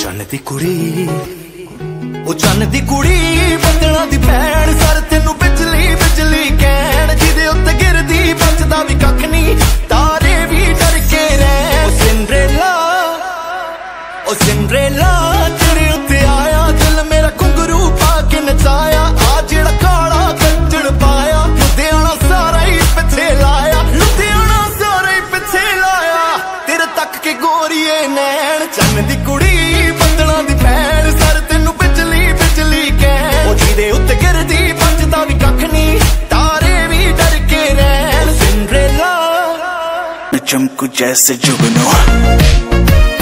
चन्न दी कुड़ी ओ चन्न दी कुड़ी बदलां दी भैण सर तेनू बिजली बिजली कहण जिदे उत्ते गिरदी बचदा भी कख नहीं तारे भी डर के रहण ओ सिंड्रेला तेरे उत्ते आया दिल मेरा घुंघरू पा के नचाया आ जेड़ा काला कंजड़ पाया लुधियाना सारा ही पिछे लाया लुधियाना सारा ही पिछे लाया तेरे तक के गोरीए नैण चन्न दी कुड़ी बदलां दी भैण सर तेनू बिजली बिजली कहण ओ जिदे उत्ते गिरदी बचदा भी कख नहीं तारे भी डर के रहण सिंड्रेला मैं चमकू जैसे जुगनू